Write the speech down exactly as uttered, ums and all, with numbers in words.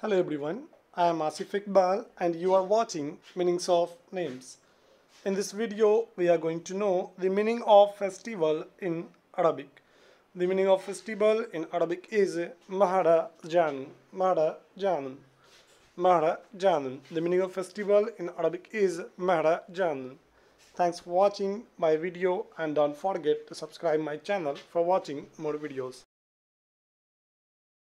Hello everyone, I am Asif Iqbal and you are watching Meanings of Names. In this video, we are going to know the meaning of festival in Arabic. The meaning of festival in Arabic is Mahara Janun. Mahara Janun. Mahara Janun. The meaning of festival in Arabic is Mahara Janun. Thanks for watching my video and don't forget to subscribe my channel for watching more videos.